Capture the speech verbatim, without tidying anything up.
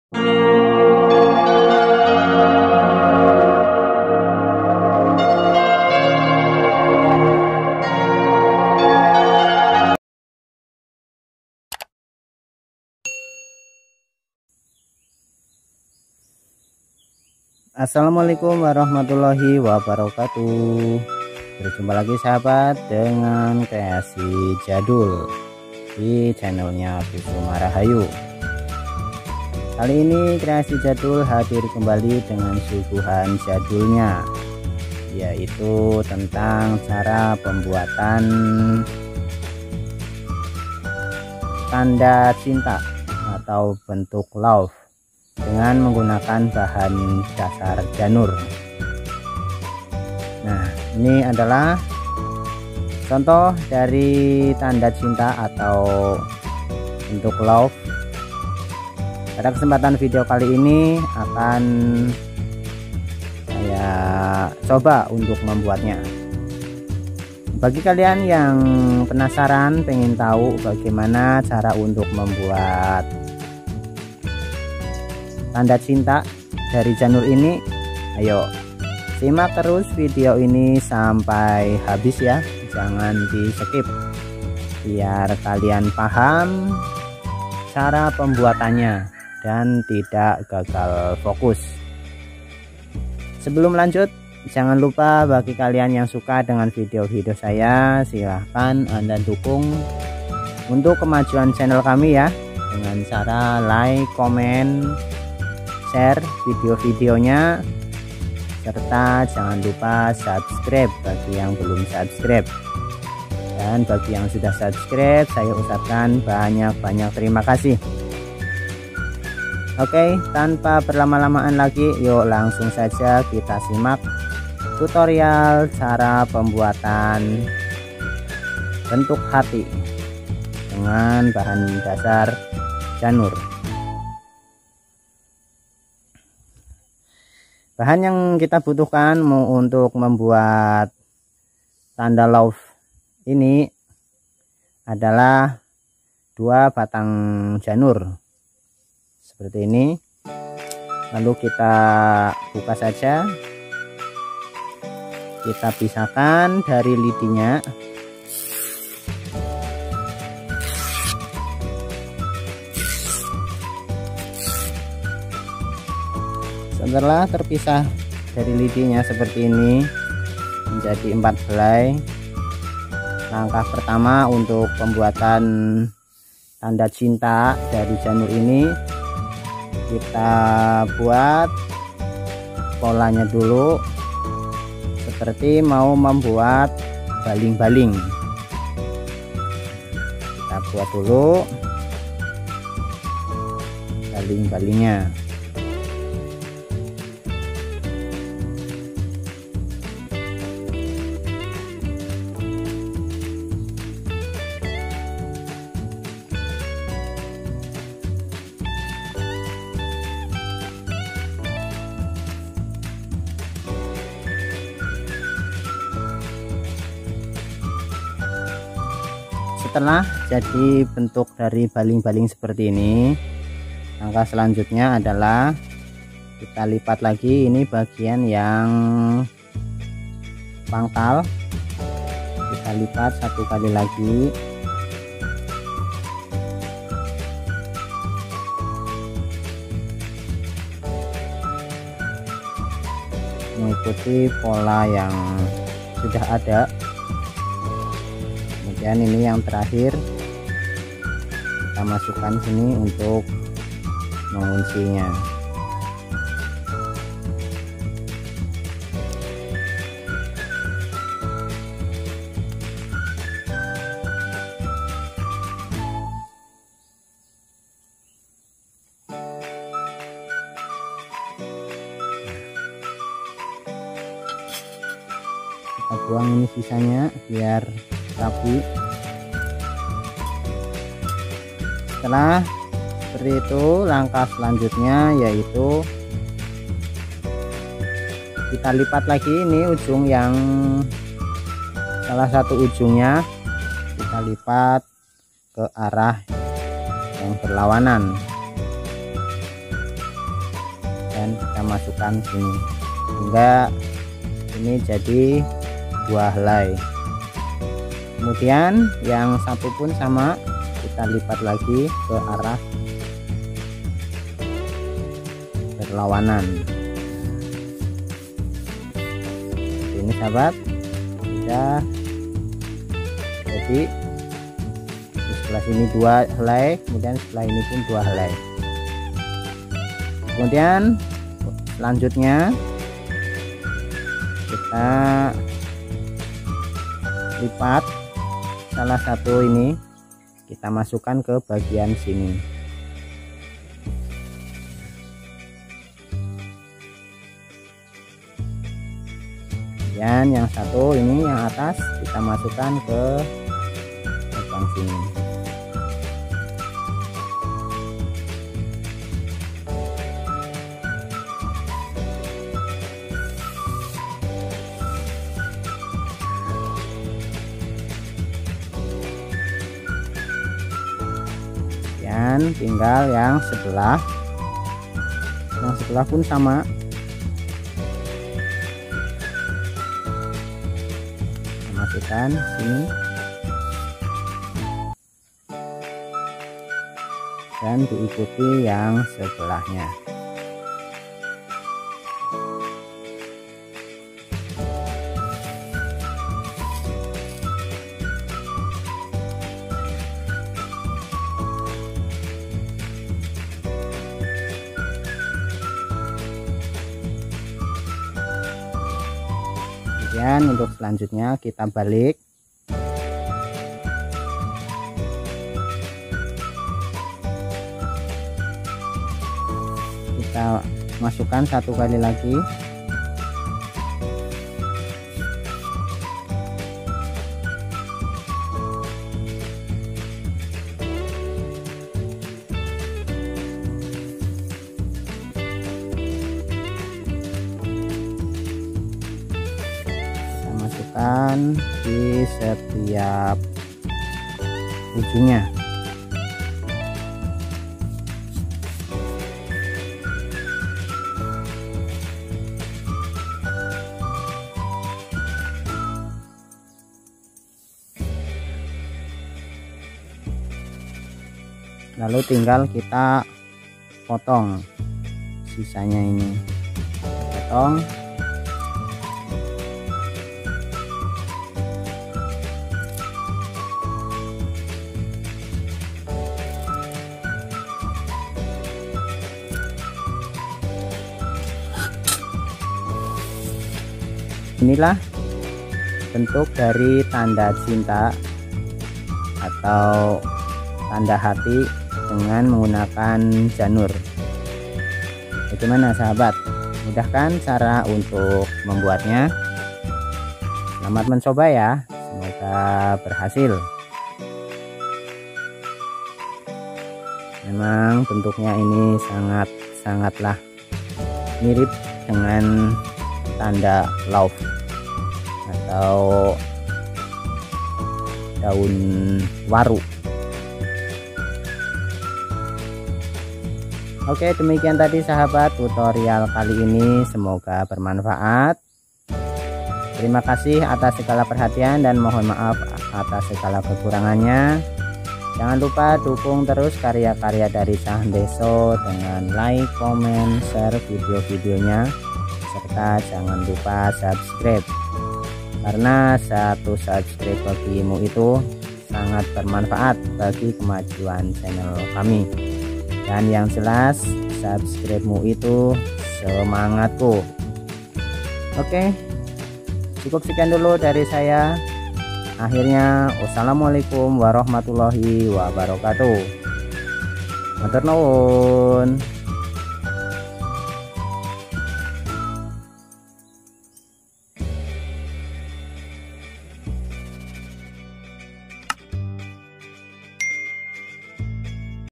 Assalamualaikum warahmatullahi wabarakatuh. Berjumpa lagi sahabat dengan kreasi jadul di channelnya Kusuma Rahayu. Kali ini kreasi jadul hadir kembali dengan suguhan jadulnya, yaitu tentang cara pembuatan tanda cinta atau bentuk love dengan menggunakan bahan dasar janur. Nah, ini adalah contoh dari tanda cinta atau bentuk love. Pada kesempatan video kali ini akan saya coba untuk membuatnya. Bagi kalian yang penasaran pengen tahu bagaimana cara untuk membuat tanda cinta dari janur ini, ayo simak terus video ini sampai habis ya, jangan di skip biar kalian paham cara pembuatannya dan tidak gagal fokus. Sebelum lanjut, jangan lupa bagi kalian yang suka dengan video-video saya, silahkan Anda dukung untuk kemajuan channel kami ya, dengan cara like, komen, share video-videonya, serta jangan lupa subscribe bagi yang belum subscribe. Dan bagi yang sudah subscribe, saya ucapkan banyak-banyak terima kasih. Oke, tanpa berlama-lamaan lagi, yuk langsung saja kita simak tutorial cara pembuatan bentuk hati dengan bahan dasar janur. Bahan yang kita butuhkan mau untuk membuat tanda love ini adalah dua batang janur seperti ini. Lalu kita buka saja, kita pisahkan dari lidinya. Setelah terpisah dari lidinya seperti ini menjadi empat helai, langkah pertama untuk pembuatan tanda cinta dari janur ini, kita buat polanya dulu seperti mau membuat baling-baling. Kita buat dulu baling-balingnya. Setelah jadi bentuk dari baling-baling seperti ini, langkah selanjutnya adalah kita lipat lagi ini bagian yang pangkal, kita lipat satu kali lagi. Mengikuti pola yang sudah ada. Kemudian ini yang terakhir kita masukkan sini untuk menguncinya. Kita buang ini sisanya biar rapi. Setelah seperti itu, langkah selanjutnya yaitu kita lipat lagi ini ujung yang salah satu ujungnya kita lipat ke arah yang berlawanan. kemudian kita masukkan sini hingga ini jadi dua helai. Kemudian yang satu pun sama, kita lipat lagi ke arah berlawanan. Ini sahabat, sudah jadi di sebelah sini dua helai, kemudian sebelah ini pun dua helai. Kemudian selanjutnya kita lipat salah satu ini, kita masukkan ke bagian sini. Dan yang satu ini yang atas kita masukkan ke bagian sini. Dan tinggal yang sebelah, yang sebelah pun sama. Masukkan sini dan diikuti yang sebelahnya. Kemudian untuk selanjutnya kita balik. Kita masukkan satu kali lagi. Masukkan di setiap ujungnya. Lalu tinggal kita potong sisanya ini, potong. Inilah bentuk dari tanda cinta atau tanda hati dengan menggunakan janur. Bagaimana sahabat? Mudah kan cara untuk membuatnya? Selamat mencoba ya, semoga berhasil. Memang bentuknya ini sangat sangatlah mirip dengan tanda love atau daun waru. Oke, demikian tadi sahabat tutorial kali ini, semoga bermanfaat. Terima kasih atas segala perhatian dan mohon maaf atas segala kekurangannya. Jangan lupa dukung terus karya-karya dari Cah Ndeso dengan like, komen, share video-videonya, serta jangan lupa subscribe, karena satu subscribe bagimu itu sangat bermanfaat bagi kemajuan channel kami. Dan yang jelas subscribe-mu itu semangatku. Oke, cukup sekian dulu dari saya. Akhirnya wassalamualaikum warahmatullahi wabarakatuh. Matur nuwun.